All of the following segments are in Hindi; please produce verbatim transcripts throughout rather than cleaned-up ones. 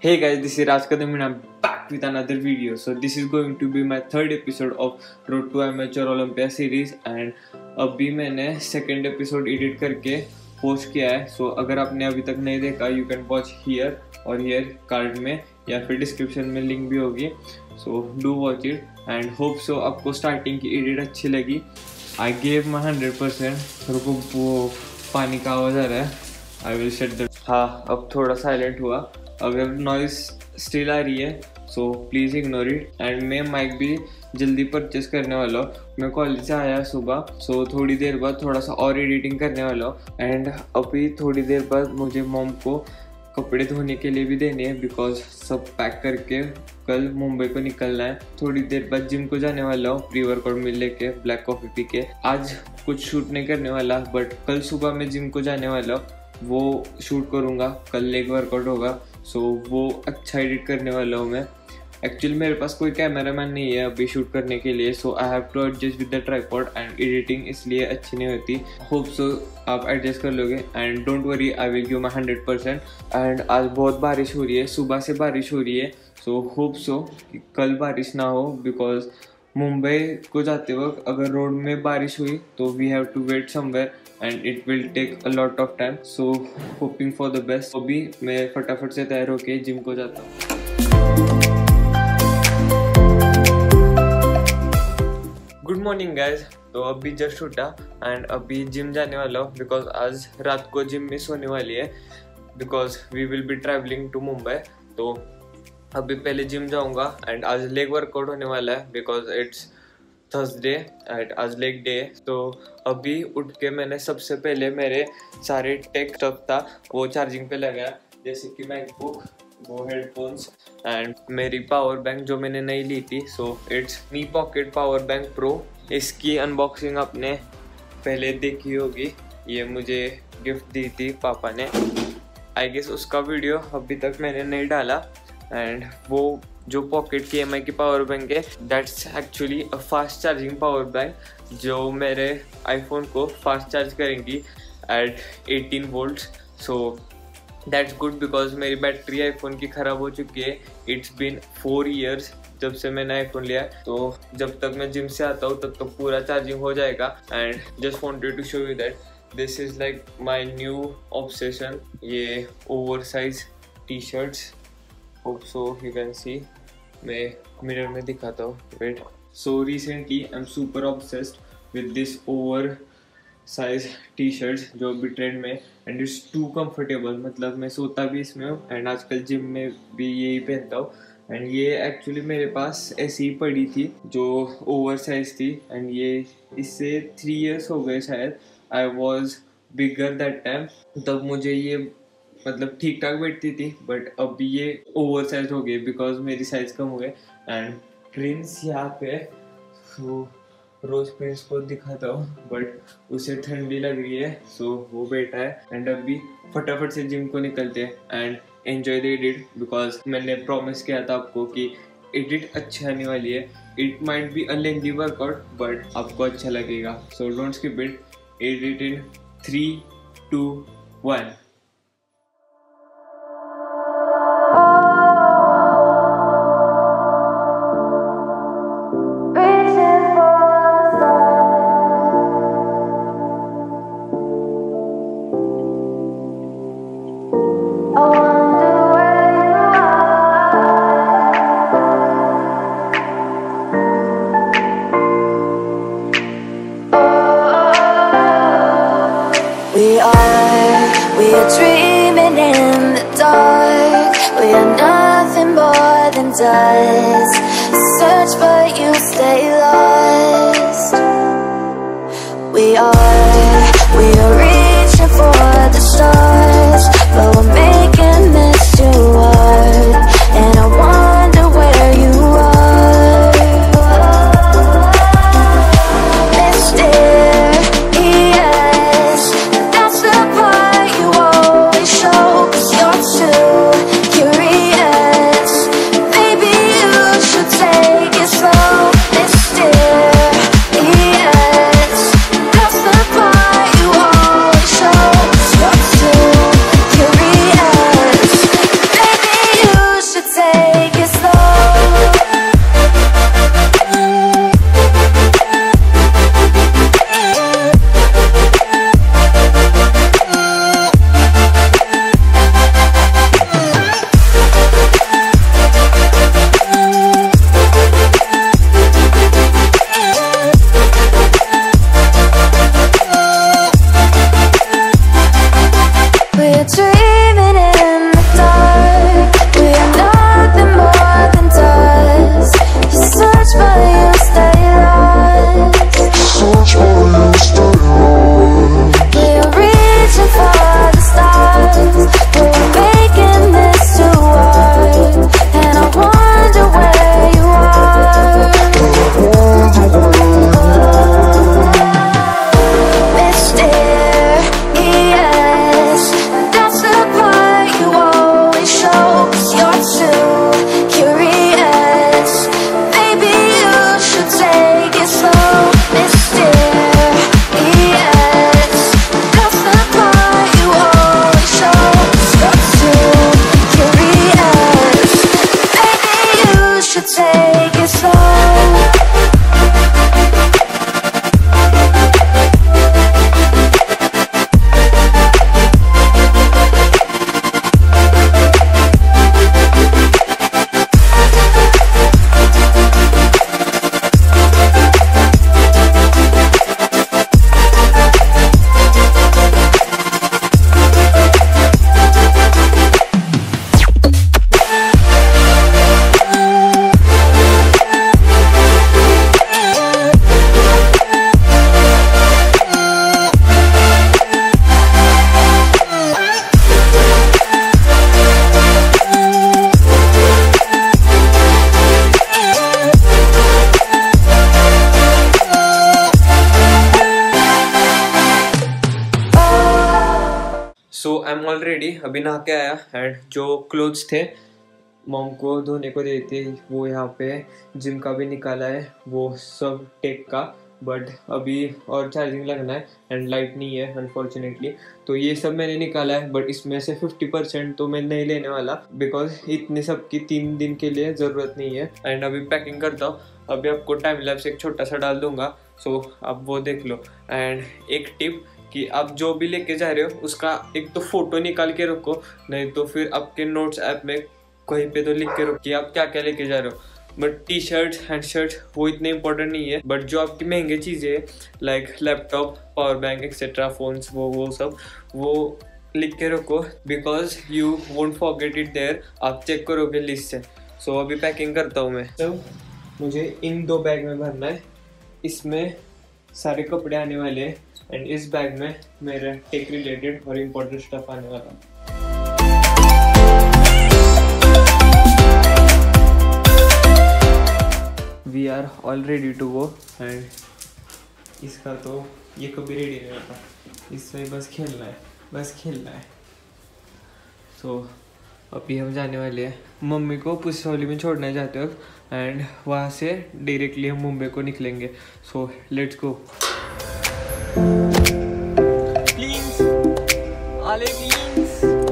Hey guys, this is Raj Kadam and I'm back with another video. So this is going to be my third episode of Road to Amateur Olympia series and अभी मैंने second episode edit करके post किया है. So अगर आपने अभी तक नहीं देखा, you can watch here और here card में या फिर description में link भी होगी. So do watch it and hope so आपको starting की edit अच्छी लगी. I gave my hundred percent. रुको वो पानी का आवाज़ आ रहा है. I will shut the. हाँ अब थोड़ा silent हुआ. अगर नॉइस स्टिल आ रही है so please ignore it. And मैं माइक भी जल्दी परचेस करने वाला हूँ. मैं कॉलेज से आया सुबह, सो थोड़ी देर बाद थोड़ा सा और एडिटिंग करने वाला हूँ. एंड अभी थोड़ी देर बाद मुझे मॉम को कपड़े धोने के लिए भी देने हैं बिकॉज सब पैक करके कल मुंबई को निकलना है. थोड़ी देर बाद जिम को जाने वाला हूँ प्री वर्कआउट मिल लेके ब्लैक कॉफ़ी पी के. आज कुछ शूट नहीं करने वाला बट कल सुबह मैं जिम को जाने वाला हूँ, वो शूट करूँगा. कल लेग वर्कआउट होगा सो so, वो अच्छा एडिट करने वाला हूँ मैं. एक्चुअली मेरे पास कोई कैमरामैन नहीं है अभी शूट करने के लिए, so I have to adjust with the tripod and editing इसलिए अच्छी नहीं होती. होप सो आप एडजस्ट कर लोगे and don't worry, I will give my hundred percent. And आज बहुत बारिश हो रही है, सुबह से बारिश हो रही है. सो होप सो कि कल बारिश ना हो बिकॉज मुंबई को जाते वक्त अगर रोड में बारिश हुई तो we have to wait somewhere and it will take a lot of time, so hoping for the best. अभी मैं फटाफट से तैयार होके जिम को जाता हूँ. Good morning guys. तो अभी जस्ट उठा एंड अभी जिम जाने वाला हूँ बिकॉज आज रात को जिम मिस होने वाली है because we will be travelling to Mumbai. तो अभी पहले जिम जाऊँगा एंड आज लेग वर्कआउट होने वाला है बिकॉज इट्स थर्सडे एंड आज लेग डे. तो अभी उठ के मैंने सबसे पहले मेरे सारे टेक स्टफ था वो चार्जिंग पे लगाया, जैसे कि मैकबुक, वो हेडफोन्स एंड मेरी पावर बैंक जो मैंने नई ली थी. So it's Mi pocket power bank pro. इसकी अनबॉक्सिंग आपने पहले देखी होगी, ये मुझे गिफ्ट दी थी पापा ने. आई गेस उसका वीडियो अभी तक मैंने नहीं डाला. एंड वो जो पॉकेट की एम आई की पावर बैंक है that's actually a fast charging power bank जो मेरे आईफोन को फास्ट चार्ज करेंगी at eighteen volts. So that's good because मेरी बैटरी आईफोन की ख़राब हो चुकी है. इट्स बीन फोर इयर्स जब से मैंने आईफोन लिया, तो जब तक मैं जिम से आता हूँ तब तक पूरा चार्जिंग हो जाएगा. And just wanted to show you that this is like my new obsession. ये over size T shirts, hope so you can see. मैं मिरर में दिखाता हूँ, wait. So recently I am super obsessed with this over size T shirts जो अभी ट्रेंड में. एंड इट्स टू कंफर्टेबल, मतलब मैं सोता भी इसमें हूँ एंड आजकल जिम में भी यही पहनता हूँ. एंड ये एक्चुअली मेरे पास ऐसी ही पड़ी थी जो ओवर साइज थी एंड ये इससे थ्री इयर्स हो गए शायद. I was bigger that time, तब मुझे ये मतलब ठीक ठाक बैठती थी बट अभी ये ओवर साइज हो गई बिकॉज मेरी साइज कम हो गई. एंड प्रिंस यहाँ पे, सो रोज प्रिंस को दिखाता हूँ बट उसे ठंडी लग रही है सो वो बैठा है. एंड अभी फटाफट से जिम को निकलते हैं and enjoy the edit because मैंने प्रॉमिस किया था आपको कि एडिट अच्छी आने वाली है. It might be a lengthy workout but आपको अच्छा लगेगा. So don't skip it. Edit in three two one. We are, we are dreaming in the dark. We are nothing more than dust. Search but you stay lost. We are, we are reaching for the stars, but we're making this too hard. And I wonder where you are, mysterious. That's the part you always show, 'cause you're too curious. Maybe you should take it slow. Mysterious. That's the part you always We're reaching for the stars, we're making this too hard, and I wonder where you are. Mysterious, that's the part you always show. You're too curious, maybe you should take it slow. Mysterious, that's the part you always show. You're too curious, maybe you should take it slow. So I am all ready, अभी नहा के आया एंड जो क्लोथ्स थे मॉम को धोने को दे थे वो यहाँ पे जिम का भी निकाला है, वो सब टेक का, बट अभी और चार्जिंग लगना है एंड लाइट नहीं है अनफॉर्चुनेटली। तो ये सब मैंने निकाला है, बट इसमें से फिफ्टी परसेंट तो मैं नहीं लेने वाला बिकॉज इतने सब की तीन दिन के लिए ज़रूरत नहीं है। एंड अभी पैकिंग करता हूँ, अभी आपको टाइम लैप्स एक छोटा सा डाल दूंगा, सो आप वो देख लो। एंड एक टिप कि आप जो भी लेके जा रहे हो उसका एक तो फोटो निकाल के रखो, नहीं तो फिर आपके नोट्स ऐप में कहीं पे तो लिख के रखो कि आप क्या क्या लेके जा रहे हो। But T shirt and shirt वो इतने इंपॉर्टेंट नहीं है, बट जो आपकी महंगी चीज़ें like laptop, power bank etcetera, phones, वो वो सब वो लिख के रखो because you won't forget it there, आप चेक करोगे लिस्ट से। सो so, अभी पैकिंग करता हूँ मैं। तो मुझे इन दो बैग में भरना है, इसमें सारे कपड़े आने वाले हैं एंड इस बैग में मेरा टेक रिलेटेड और इम्पोर्टेंट स्टफ आने वाला है। We are all ready to go and इसका तो ये कभी रेडी नहीं होता, इसमें बस खेलना है, बस खेलना है। सो so, अभी हम जाने वाले हैं मम्मी को पुसौली में छोड़ने जाते वक्त एंड वहाँ से डायरेक्टली हम मुंबई को निकलेंगे। So let's go. प्लीज आले प्लीज।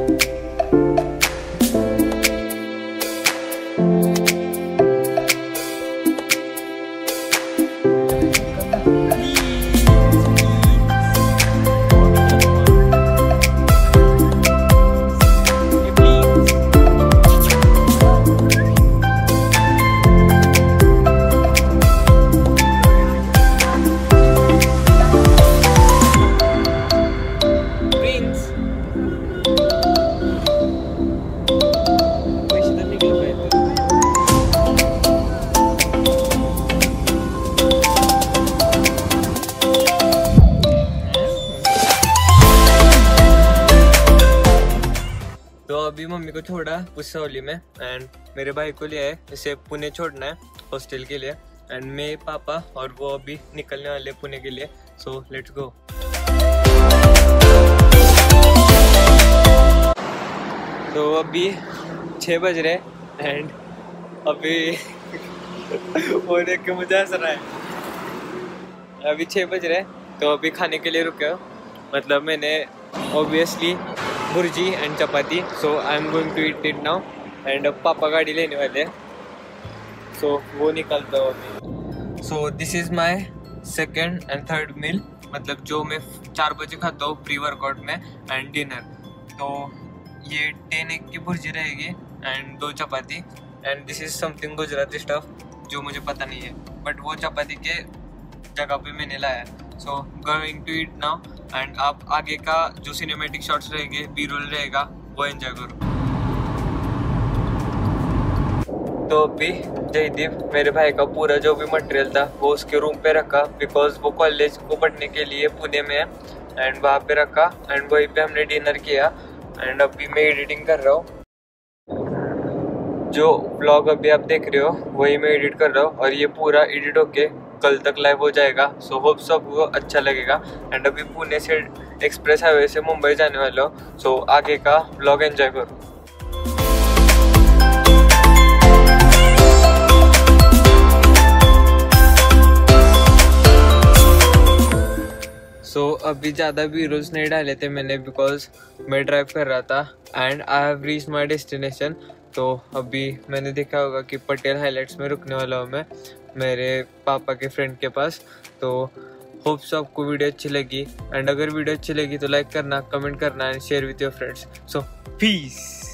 अभी मम्मी को छोड़ा पुसौली में एंड मेरे भाई को लिया है, इसे पुणे छोड़ना है हॉस्टल के लिए एंड मैं पापा और वो अभी निकलने वाले पुणे के लिए। So let's go. तो अभी छः बज रहे एंड अभी वो देख के मुझे हंस रहा है। अभी छः बज रहे तो अभी खाने के लिए रुके हो, मतलब मैंने obviously bhurji and chapati, so I am going to eat it now and पापा गाड़ी लेने वाले, सो so, वो निकलता हूँ अभी। So this is my second and third meal, मतलब जो मैं चार बजे खाता हूँ प्री वर्कआउट में एंड डिनर। तो ये टेन एग की भुर्जी रहेगी एंड दो chapati and this is something Gujarati stuff जो मुझे पता नहीं है, बट वो चपाती के जगह पे मैंने लाया। So going to eat now and आप आगे का जो सिनेमैटिक शॉट्स रहेंगे, बी रोल रहेगा, वो एंजॉय करो। तो अभी जयदीप मेरे भाई का पूरा जो भी मटेरियल था वो उसके रूम पे रखा, बिकॉज वो कॉलेज को पढ़ने के लिए पुणे में है, एंड वहाँ पे रखा एंड वहीं पे हमने डिनर किया। एंड अभी मैं एडिटिंग कर रहा हूँ, जो व्लॉग अभी आप देख रहे हो वही मैं एडिट कर रहा हूँ, और ये पूरा एडिट होके कल तक लाइव हो जाएगा। सो होप सबको अच्छा लगेगा। एंड अभी पुणे से एक्सप्रेस हाईवे से मुंबई जाने वाला हूँ, सो आगे का व्लॉग एंजॉय करो। सो so, अभी ज़्यादा वीडियोस नहीं डाले थे मैंने, बिकॉज मैं ड्राइव कर रहा था and I have reach my destination. तो अभी मैंने देखा होगा कि पटेल हाइलाइट्स में रुकने वाला हूँ मैं मेरे पापा के फ्रेंड के पास। तो होप सो आपको वीडियो अच्छी लगी, एंड अगर वीडियो अच्छी लगी तो लाइक करना, कमेंट करना and share with your friends. So piece.